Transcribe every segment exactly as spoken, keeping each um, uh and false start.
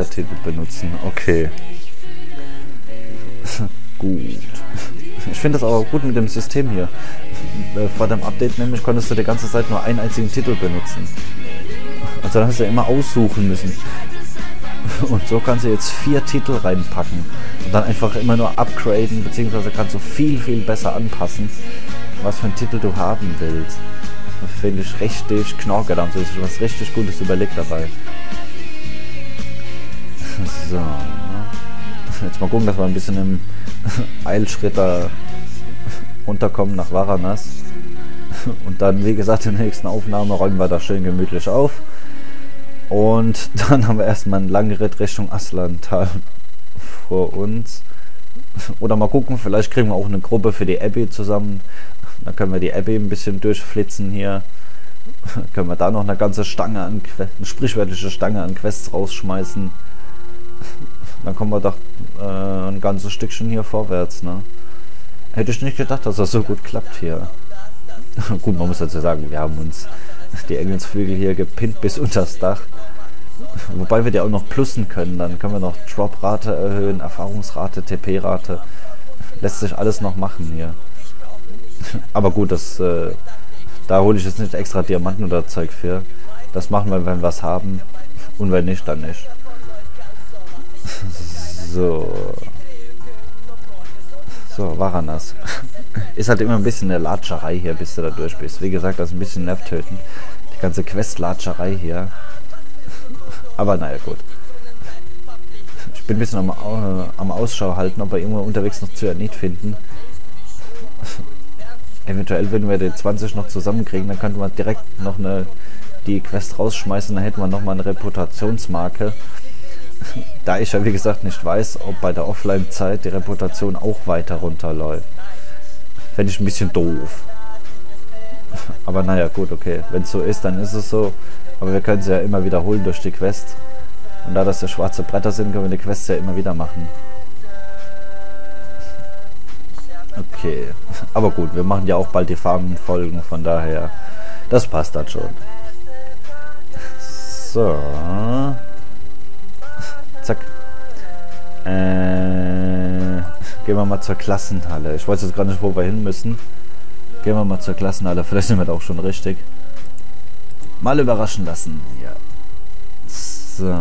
Titel benutzen. Okay. Gut. Ich finde das auch gut mit dem System hier. Vor dem Update nämlich konntest du die ganze Zeit nur einen einzigen Titel benutzen. Also dann hast du ja immer aussuchen müssen. Und so kannst du jetzt vier Titel reinpacken. Und dann einfach immer nur upgraden, beziehungsweise kannst du viel, viel besser anpassen, was für einen Titel du haben willst. Das finde ich richtig knorke. Da haben sie sich was richtig Gutes überlegt dabei. So. Jetzt mal gucken, dass wir ein bisschen im Eilschritt da runterkommen nach Varanas. Und dann, wie gesagt, in der nächsten Aufnahme räumen wir da schön gemütlich auf. Und dann haben wir erstmal einen langen Ritt Richtung Aslantal vor uns. Oder mal gucken, vielleicht kriegen wir auch eine Gruppe für die Abbey zusammen. Dann können wir die Abbey ein bisschen durchflitzen hier. Können wir da noch eine ganze Stange an, eine sprichwörtliche Stange an Quests rausschmeißen. Dann kommen wir doch äh, ein ganzes Stückchen hier vorwärts, ne? Hätte ich nicht gedacht, dass das so gut klappt hier. Gut, man muss dazu sagen, wir haben uns die Engelsflügel hier gepinnt bis unters Dach. Wobei wir die auch noch plussen können. Dann können wir noch Drop-Rate erhöhen, Erfahrungsrate, T P-Rate. Lässt sich alles noch machen hier. Aber gut, das, äh, da hole ich jetzt nicht extra Diamanten oder Zeug für. Das machen wir, wenn wir es haben. Und wenn nicht, dann nicht. So. So, Varanas. Ist halt immer ein bisschen eine Latscherei hier, bis du da durch bist. Wie gesagt, das ist ein bisschen nervtötend. Die ganze Quest-Latscherei hier. Aber naja, gut. Ich bin ein bisschen am, äh, am Ausschau halten, ob wir irgendwo unterwegs noch Cyanid finden. Eventuell, wenn wir die zwanzig noch zusammenkriegen, dann könnten wir direkt noch eine die Quest rausschmeißen. Dann hätten wir nochmal eine Reputationsmarke. Da ich ja wie gesagt nicht weiß, ob bei der Offline-Zeit die Reputation auch weiter runterläuft. Fände ich ein bisschen doof. Aber naja, gut, okay. Wenn es so ist, dann ist es so. Aber wir können sie ja immer wiederholen durch die Quest. Und da das ja schwarze Bretter sind, können wir die Quests ja immer wieder machen. Okay. Aber gut, wir machen ja auch bald die Farmenfolgen, von daher. Das passt dann schon. So. Zack. Äh, gehen wir mal zur Klassenhalle. Ich weiß jetzt gar nicht, wo wir hin müssen. Gehen wir mal zur Klassenhalle. Vielleicht sind wir da auch schon richtig. Mal überraschen lassen. Ja. So.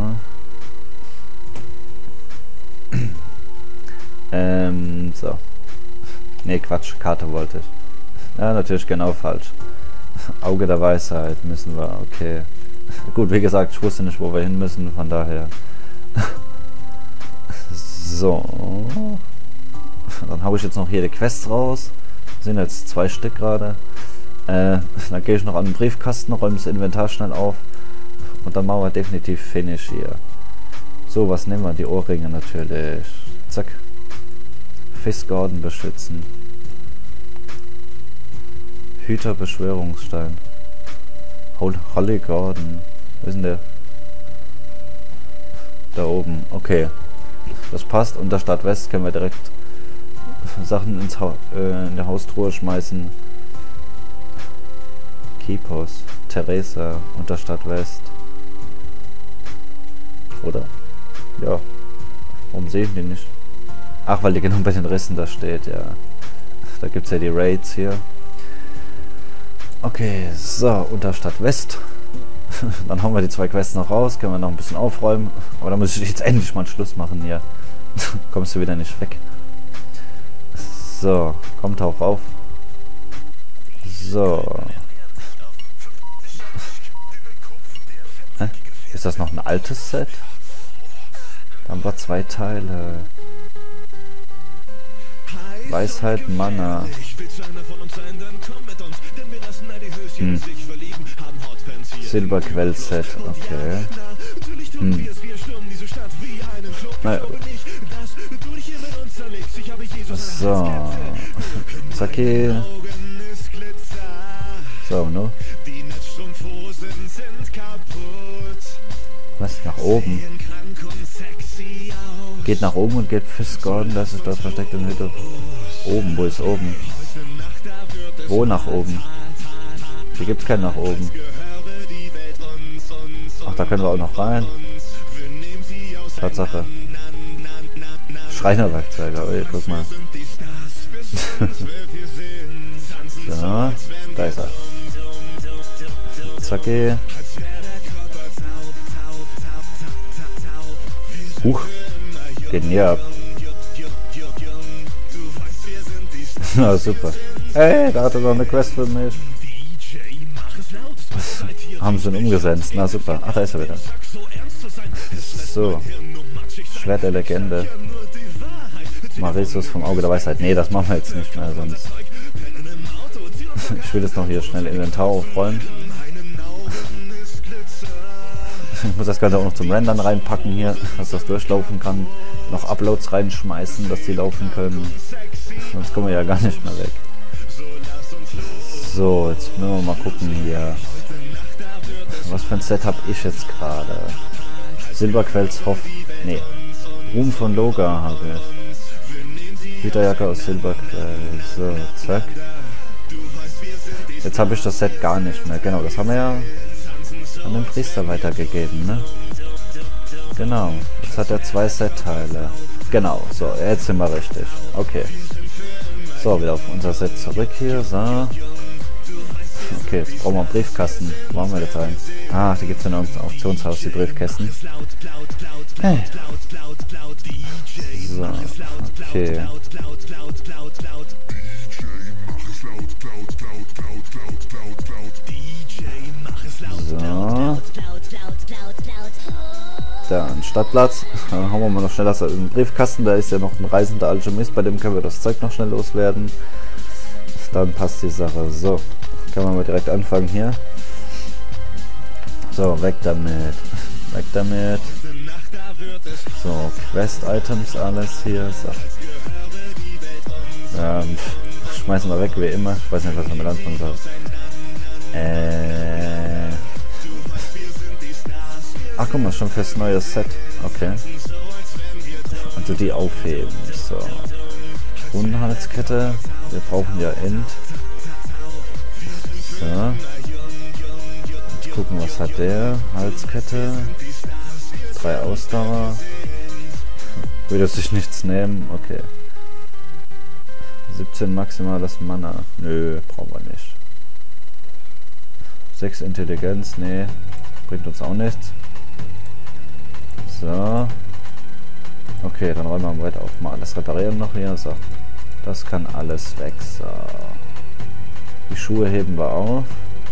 ähm, so. Ne, Quatsch. Karte wollte ich. Ja, natürlich genau falsch. Auge der Weisheit müssen wir. Okay. Gut, wie gesagt, ich wusste nicht, wo wir hin müssen. Von daher. So. Dann habe ich jetzt noch hier die Quests raus. Sind jetzt zwei Stück gerade. Äh, dann gehe ich noch an den Briefkasten, räume das Inventar schnell auf. Und dann machen wir definitiv Finish hier. So, was nehmen wir? Die Ohrringe natürlich. Zack. Fiskgordon beschützen. Hüter Beschwörungsstein. Holy Gordon. Wo ist denn der? Da oben. Okay. Das passt. Unter Stadt West können wir direkt Sachen ins ha äh, in der Haustruhe schmeißen. Kipos. Theresa. Unter Stadt West. Oder? Ja. Warum sehe ich die nicht? Ach, weil die genau bei den Rissen da steht, ja. Da gibt es ja die Raids hier. Okay, so, unter Stadt West. Dann hauen wir die zwei Quests noch raus, können wir noch ein bisschen aufräumen. Aber da muss ich jetzt endlich mal einen Schluss machen hier. Kommst du wieder nicht weg. So, komm, tauch auf. So. Hä? Ist das noch ein altes Set? Da haben wir zwei Teile. Weisheit, Mana. Hm. Silberquellset, okay. Hm. Naja. So. Zacki. So, ne? Was? Nach oben? Geht nach oben und geht Fiskgordon, das ist dort versteckt in der Hütte. Oben, wo ist oben? Wo nach oben? Hier gibt es keinen nach oben. Ach, da können wir auch noch rein. Tatsache. Schreinerwerkzeuge, oh, guck mal. So, da ist er. Zacki. Huch, geht näher ab. Na super. Hey, da hat er noch eine Quest für mich. Haben sie ihn umgesetzt. Na super. Ach, da ist er wieder. So. Schwert der Legende. Marisus vom Auge der Weisheit. Nee, das machen wir jetzt nicht mehr, sonst. Ich will jetzt noch hier schnell Inventar aufräumen. Ich muss das Ganze auch noch zum Rendern reinpacken hier, dass das durchlaufen kann. Noch Uploads reinschmeißen, dass die laufen können. Sonst kommen wir ja gar nicht mehr weg. So, jetzt müssen wir mal gucken hier. Was für ein Set habe ich jetzt gerade? Silberquells Hoff. Nee. Ruhm von Loga habe ich. Hüterjacke aus Silberquell. So, zack. Jetzt habe ich das Set gar nicht mehr. Genau, das haben wir ja an den Priester weitergegeben, ne? Genau. Jetzt hat er zwei Set-Teile. Genau, so, jetzt sind wir richtig. Okay. So, wieder auf unser Set zurück hier. So. Okay, jetzt brauchen wir einen Briefkasten. Wo haben wir das rein? Ah, die gibt es in unserem Auktionshaus, die Briefkästen. Hey. So, okay. So. Dann Stadtplatz. Dann haben wir mal noch schnell das in den Briefkasten. Da ist ja noch ein reisender Alchemist, bei dem können wir das Zeug noch schnell loswerden. Dann passt die Sache. So, kann man mal direkt anfangen hier. So, weg damit. Weg damit. So, Quest-Items alles hier. So. Ähm, schmeißen wir weg wie immer. Ich weiß nicht, was man mit anfangen soll. Äh. Ach, guck mal, schon fürs neue Set. Okay. Also die aufheben. So. Unhalskette. Wir brauchen ja End. So. Jetzt gucken, was hat der? Halskette. Drei Ausdauer. Würde sich nichts nehmen. Okay. siebzehn maximales Mana. Nö, brauchen wir nicht. sechs Intelligenz. Nee. Bringt uns auch nichts. So. Okay, dann räumen wir weiter auf. Mal alles reparieren noch hier. So. Das kann alles weg. So. Die Schuhe heben wir auf.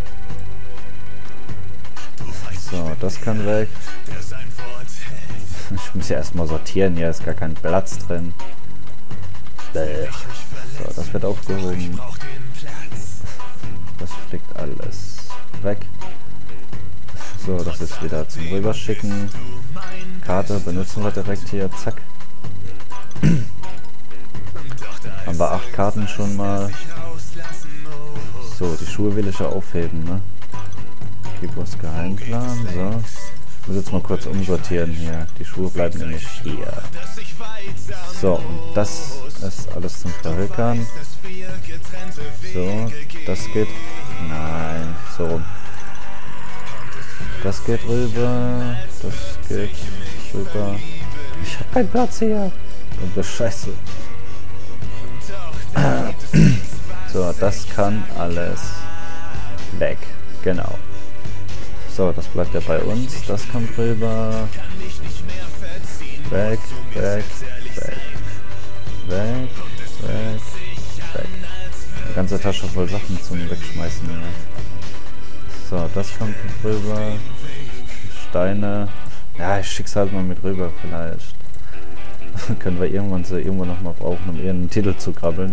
So, das kann weg. Ich muss ja erstmal sortieren. Hier ist gar kein Platz drin. So, das wird aufgehoben. Das fliegt alles weg. So, das ist wieder zum Rüberschicken. Karte benutzen wir direkt hier. Zack. Haben wir acht Karten schon mal. So, die Schuhe will ich ja aufheben, ne? Kibos Geheimplan. So. Ich muss jetzt mal kurz umsortieren hier. Die Schuhe bleiben nämlich hier. So, und das ist alles zum Verhökern. So, das geht. Nein, so rum. Das geht rüber. Das geht rüber. Ich hab keinen Platz hier. Und das Scheiße. So, das kann alles weg. Genau. So, das bleibt ja bei uns. Das kommt rüber. Weg, weg, weg. Weg, weg, weg. Eine ganze Tasche voll Sachen zum Wegschmeißen. Ja. So, das kommt rüber. Steine. Ja, ich schick's halt mal mit rüber vielleicht. Können wir irgendwann so irgendwo nochmal brauchen, um ihren Titel zu krabbeln.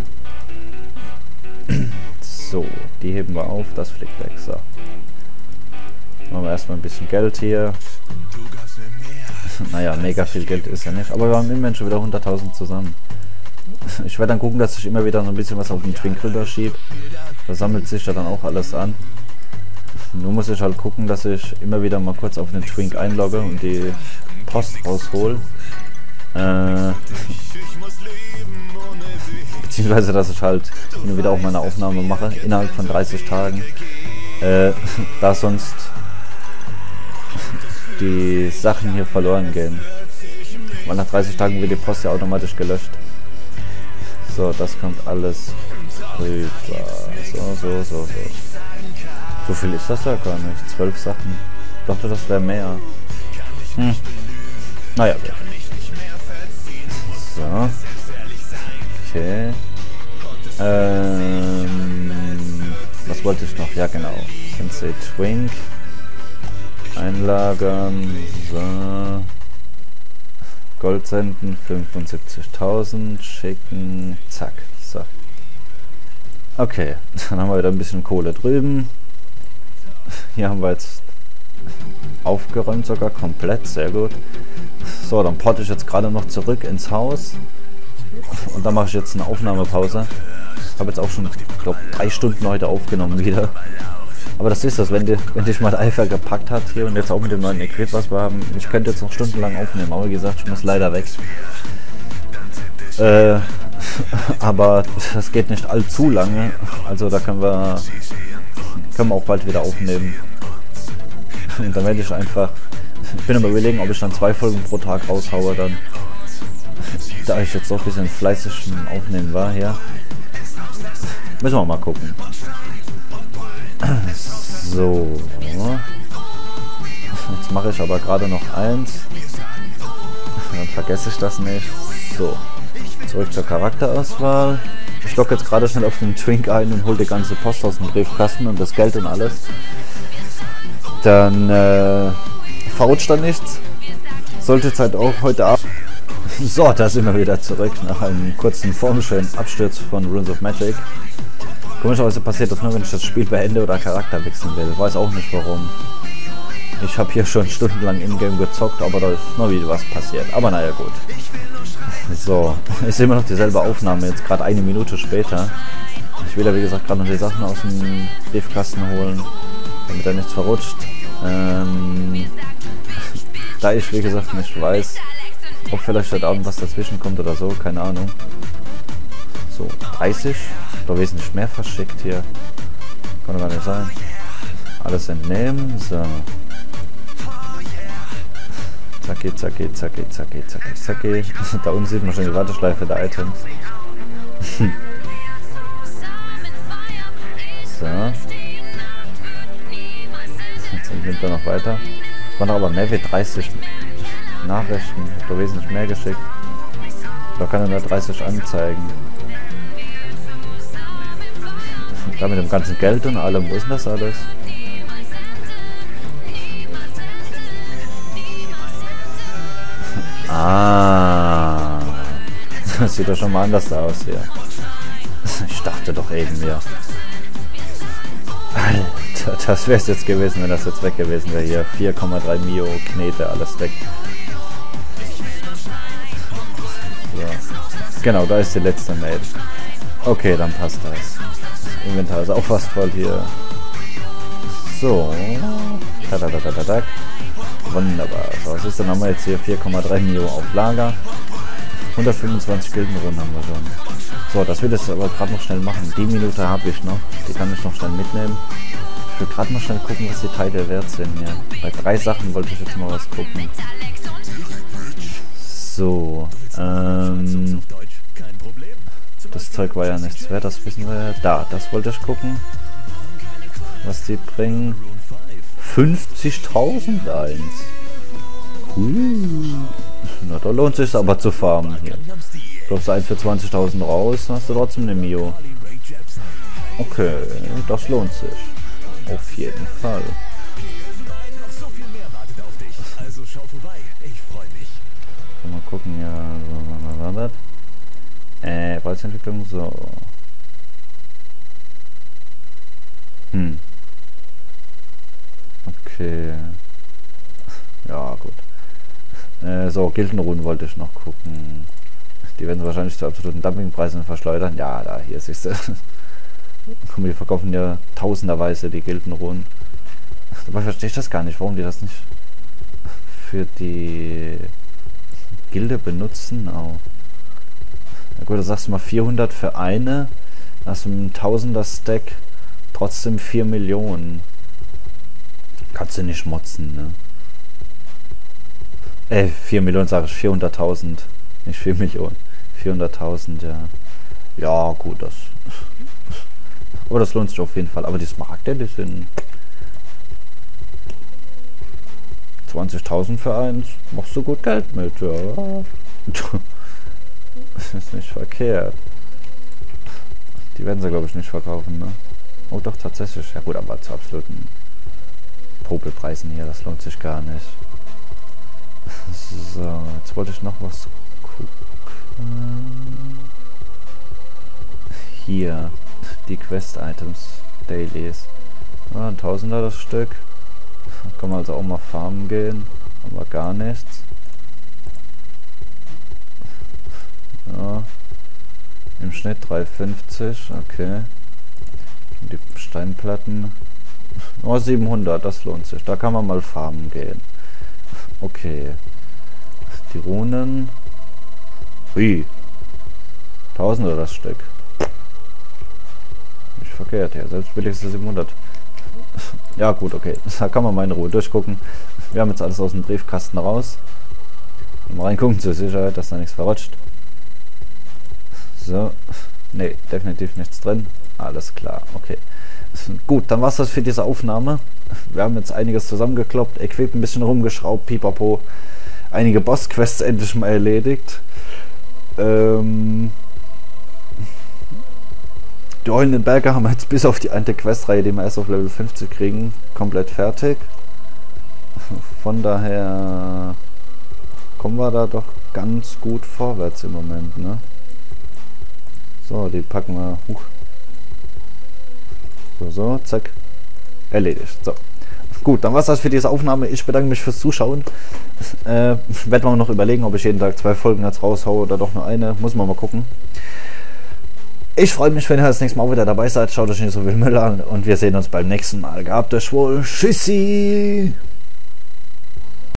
So, die heben wir auf, das fliegt weg. So. Machen wir erstmal ein bisschen Geld hier. Naja, mega viel Geld ist ja nicht. Aber wir haben immerhin schon wieder hunderttausend zusammen. Ich werde dann gucken, dass ich immer wieder so ein bisschen was auf den Twink rüber schiebe. Da sammelt sich ja dann auch alles an. Nur muss ich halt gucken, dass ich immer wieder mal kurz auf den Twink einlogge und die Post raushol. Äh, beziehungsweise, dass ich halt immer wieder auch meine Aufnahme mache, innerhalb von dreißig Tagen. Äh, da sonst die Sachen hier verloren gehen. Weil nach dreißig Tagen wird die Post ja automatisch gelöscht. So, das kommt alles rüber. So, so, so, so. So viel ist das ja gar nicht. Zwölf Sachen. Ich dachte, das wäre mehr. Hm. Naja, gut. So. Okay. Ähm, was wollte ich noch? Ja, genau. Sensei Twink. Einlagern. So. Gold senden. fünfundsiebzigtausend. Schicken. Zack. So. Okay. Dann haben wir wieder ein bisschen Kohle drüben. Hier haben wir jetzt aufgeräumt sogar komplett. Sehr gut. So, dann porte ich jetzt gerade noch zurück ins Haus. Und dann mache ich jetzt eine Aufnahmepause. Ich habe jetzt auch schon, ich glaube, drei Stunden heute aufgenommen wieder. Aber das ist das, wenn, die, wenn dich mal Eifer gepackt hat hier und jetzt auch mit dem neuen Equip, was wir haben. Ich könnte jetzt noch stundenlang aufnehmen, aber wie gesagt, ich muss leider weg. Äh, aber das geht nicht allzu lange. Also da können wir, können wir auch bald wieder aufnehmen. Und dann werde ich einfach, ich bin am Überlegen, ob ich dann zwei Folgen pro Tag raushaue, dann, da ich jetzt so ein bisschen fleißig Aufnehmen war hier. Müssen wir mal gucken. So. Jetzt mache ich aber gerade noch eins. Dann vergesse ich das nicht. So. Zurück zur Charakterauswahl. Ich logge jetzt gerade schnell auf den Twink ein und hole die ganze Post aus dem Briefkasten und das Geld und alles. Dann äh, verrutscht da nichts. Sollte jetzt halt auch heute Abend. So, da sind wir wieder zurück nach einem kurzen formschönen Absturz von Runes of Magic. Komischerweise passiert das nur, wenn ich das Spiel beende oder Charakter wechseln will. Ich weiß auch nicht warum. Ich habe hier schon stundenlang in-game gezockt, aber da ist noch wieder was passiert. Aber naja, gut. So, ist immer noch dieselbe Aufnahme, jetzt gerade eine Minute später. Ich will ja wie gesagt gerade noch die Sachen aus dem Briefkasten holen, damit er nichts verrutscht. Ähm, da ich wie gesagt nicht weiß, ob vielleicht heute Abend was dazwischen kommt oder so, keine Ahnung. So, dreißig. Doch wesentlich mehr verschickt hier. Kann doch gar nicht sein. Alles entnehmen. So. Zacki, zacki, zacki, zacki, zacki, zacki. Da unten sieht man schon die Warteschleife der Items. So. Jetzt nimmt er noch weiter. Es waren aber mehr wie dreißig Nachrichten. Ich habe da wesentlich mehr geschickt. Da kann er nur dreißig anzeigen. Da mit dem ganzen Geld und allem, wo ist denn das alles? Ah, das sieht doch schon mal anders aus hier. Ich dachte doch eben ja. Alter, das wäre es jetzt gewesen, wenn das jetzt weg gewesen wäre hier. vier Komma drei Mio, Knete, alles weg. So. Genau, da ist die letzte Mail. Okay, dann passt das. Inventar ist auch fast voll hier. So. Tadadadadadak. Wunderbar. So, was ist denn? Haben wir jetzt hier vier Komma drei Mio auf Lager. hundertfünfundzwanzig Gildenrunden haben wir schon. So, das will ich aber gerade noch schnell machen. Die Minute habe ich noch. Die kann ich noch schnell mitnehmen. Ich will gerade mal schnell gucken, was die Teile wert sind hier. Bei drei Sachen wollte ich jetzt mal was gucken. So. Ähm. Das Zeug war ja nichts wert, das wissen wir ja. Da, das wollte ich gucken. Was die bringen. fünfzigtausend eins. Cool. Na, da lohnt es sich aber zu farmen hier. Läufst du eins für zwanzigtausend raus, dann hast du trotzdem eine Mio. Okay, das lohnt sich. Auf jeden Fall. Mal gucken, ja. Äh, Preisentwicklung, so. Hm. Okay. Ja, gut. Äh, so, Gildenruhen wollte ich noch gucken. Die werden wahrscheinlich zu absoluten Dumpingpreisen verschleudern. Ja, da, hier siehst du. Guck mal, die verkaufen ja tausenderweise die Gildenruhen. Dabei verstehe ich das gar nicht, warum die das nicht für die Gilde benutzen auch. Na gut, da sagst du mal vierhundert für eine, dann hast du mit einem tausender Stack trotzdem vier Millionen. Kannst du nicht motzen, ne? Äh, vier Millionen sage ich, vierhunderttausend. Nicht vier Millionen. vierhunderttausend, ja. Ja, gut, das... Oh, das lohnt sich auf jeden Fall. Aber die Smaragde, die sind... zwanzigtausend für eins. Machst du gut Geld mit, ja. Ist nicht verkehrt. Die werden sie, glaube ich, nicht verkaufen, ne? Oh, doch, tatsächlich. Ja gut, aber zu absoluten Popelpreisen hier, das lohnt sich gar nicht. So, jetzt wollte ich noch was gucken. Hier, die Quest-Items, Dailies. Ja, ein Tausender das Stück. Da kann man also auch mal farmen gehen, aber gar nichts. Ja. Im Schnitt drei fünfzig, okay. Und die Steinplatten. Oh, siebenhundert, das lohnt sich. Da kann man mal farmen gehen. Okay. Die Runen. Ui. Tausender das Stück. Nicht verkehrt, ja. Selbst billigste siebenhundert. Ja gut, okay. Da kann man mal in Ruhe durchgucken. Wir haben jetzt alles aus dem Briefkasten raus. Mal reingucken zur Sicherheit, dass da nichts verrutscht. So. Ne, definitiv nichts drin. Alles klar, okay. Gut, dann war es das für diese Aufnahme. Wir haben jetzt einiges zusammengekloppt, Equip ein bisschen rumgeschraubt, pipapo. Einige Boss-Quests endlich mal erledigt. Ähm... Die heulenden Berge haben wir jetzt bis auf die eine Questreihe, die wir erst auf Level fünfzig kriegen, komplett fertig. Von daher kommen wir da doch ganz gut vorwärts im Moment, ne? So, die packen wir. Huch. So, so, zack. Erledigt. So. Gut, dann war es das für diese Aufnahme. Ich bedanke mich fürs Zuschauen. Äh, werde mal noch überlegen, ob ich jeden Tag zwei Folgen jetzt raushaue oder doch nur eine. Muss man mal gucken. Ich freue mich, wenn ihr das nächste Mal auch wieder dabei seid. Schaut euch nicht so viel Müll an und wir sehen uns beim nächsten Mal. Gehabt euch wohl. Tschüssi!